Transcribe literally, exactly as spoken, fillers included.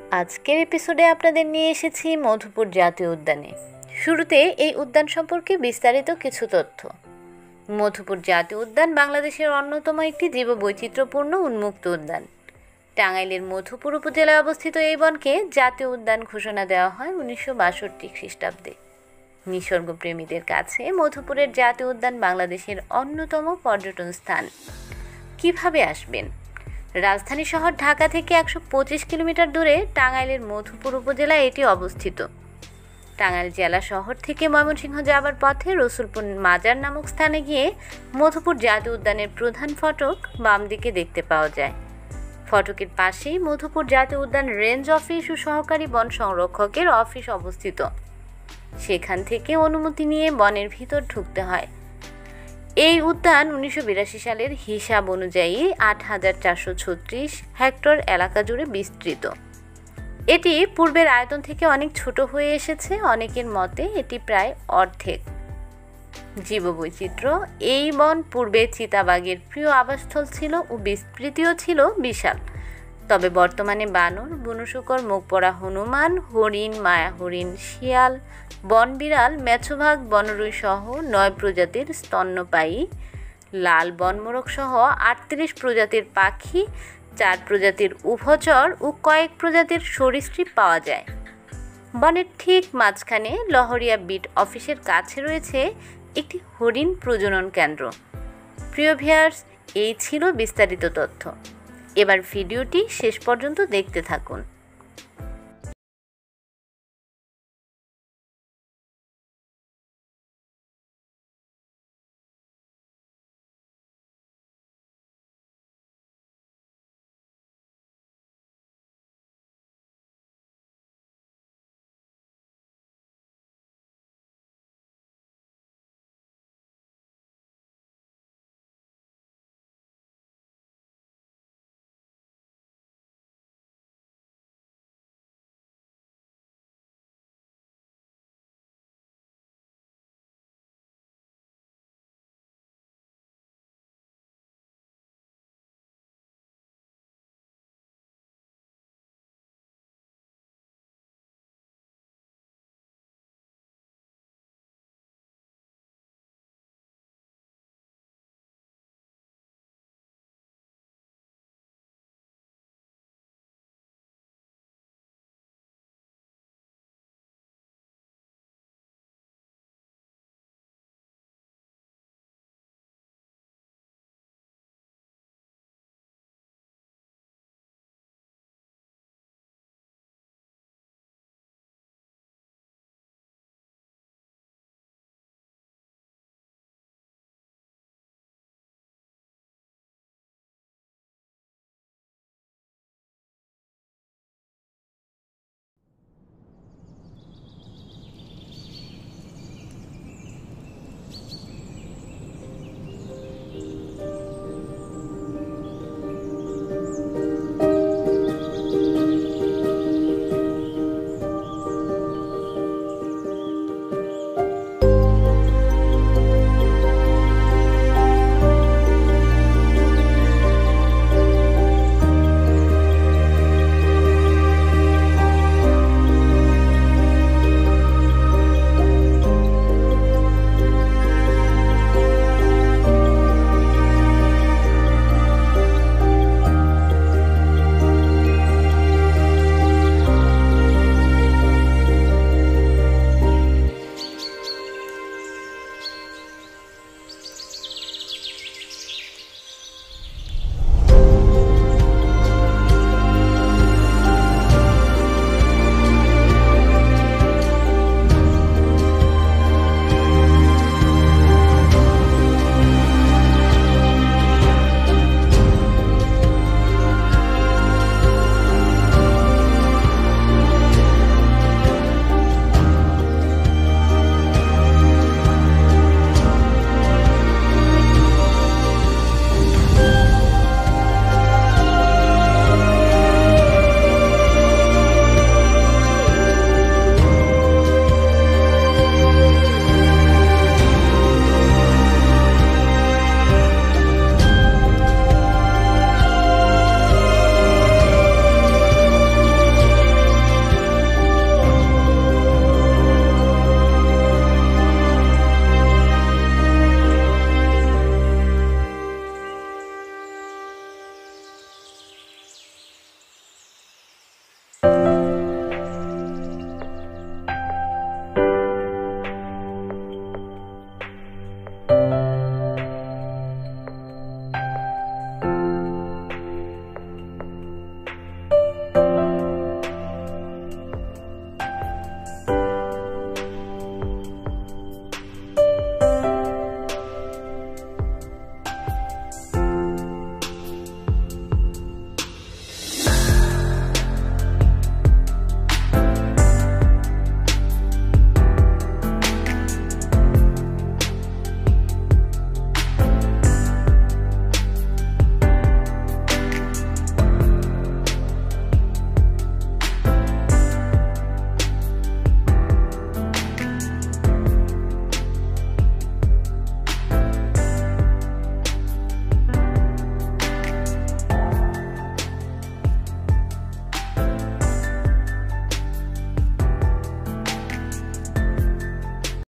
আজকের এপিসোডে আপনাদের নিয়ে এসেছি মধুপুর জাতীয় উদ্যানে। শুরুতে এই উদ্যান সম্পর্কে বিস্তারিত কিছু তথ্য। মধুপুর জাতীয় উদ্যান বাংলাদেশের অন্যতম একটি জীববৈচিত্র্যপূর্ণ উন্মুক্ত উদ্যান। টাঙ্গাইলের মধুপুর উপজেলায় অবস্থিত এই বনকে জাতীয় উদ্যান ঘোষণা দেওয়া হয় উনিশশো বাষট্টি খ্রিস্টাব্দে। নিসর্গপ্রেমীদের কাছে মধুপুরের জাতীয় উদ্যান বাংলাদেশের অন্যতম পর্যটন স্থান। কিভাবে আসবেন? রাজধানী শহর ঢাকা থেকে একশো পঁচিশ কিলোমিটার দূরে টাঙ্গাইলের মধুপুর উপজেলায় এটি অবস্থিত। টাঙ্গাইল জেলা শহর থেকে ময়মনসিংহ যাবার পথে রসুলপুর মাজার নামক স্থানে গিয়ে মধুপুর জাতীয় উদ্যানের প্রধান ফটক বাম দিকে দেখতে পাওয়া যায়। ফটকের পাশেই মধুপুর জাতীয় উদ্যান রেঞ্জ অফিস ও সহকারী বন সংরক্ষকের অফিস অবস্থিত। সেখান থেকে অনুমতি নিয়ে বনের ভিতর ঢুকতে হয়। এই উদ্যান উনিশশো বিরাশি সালের হিসাব অনুযায়ী আট হাজার চারশো ছত্রিশ হেক্টর এলাকা জুড়ে বিস্তৃত। এটি পূর্বের আয়তন থেকে অনেক ছোট হয়ে এসেছে, অনেকের মতে এটি প্রায় অর্ধেক। জীববৈচিত্র্য: এই বন পূর্বে চিতাবাঘের প্রিয় আবাসস্থল ছিল ও বিস্তৃতিও ছিল বিশাল। তবে বর্তমানে বানর, বুনোশুকর, মুখপড়া হনুমান, হরিণ, মায়া হরিণ, শিয়াল, বনবিড়াল, মেছোবাঘ, বনরুই সহ নয় প্রজাতির স্তন্যপায়ী, লাল বনমোরগ সহ আটত্রিশ প্রজাতির পাখি, চার প্রজাতির উভচর ও কয়েক প্রজাতির সরীসৃপ পাওয়া যায়। বনের ঠিক মাঝখানে লহরিয়া বিট অফিসের কাছে রয়েছে একটি হরিণ প্রজনন কেন্দ্র। প্রিয় ভিউয়ার্স, এই ছিল বিস্তারিত তথ্য। এবার ভিডিওটি শেষ পর্যন্ত দেখতে থাকুন।